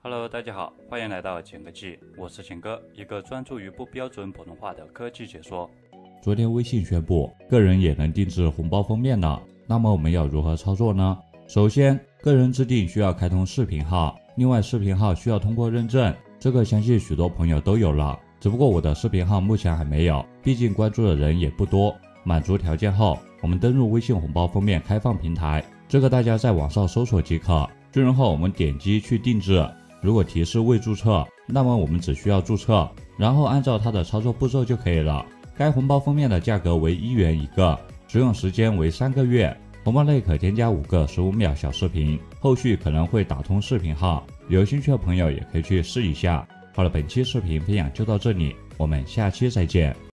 Hello， 大家好，欢迎来到钱科技，我是钱哥，一个专注于不标准普通话的科技解说。 昨天微信宣布，个人也能定制红包封面了。那么我们要如何操作呢？首先，个人制定需要开通视频号，另外视频号需要通过认证，这个相信许多朋友都有了，只不过我的视频号目前还没有，毕竟关注的人也不多。满足条件后，我们登入微信红包封面开放平台，这个大家在网上搜索即可。确认后，我们点击去定制。如果提示未注册，那么我们只需要注册，然后按照它的操作步骤就可以了。该红包封面的价格为1元一个，使用时间为3个月。红包内可添加5个15秒小视频，后续可能会打通视频号，有兴趣的朋友也可以去试一下。好了，本期视频分享就到这里，我们下期再见。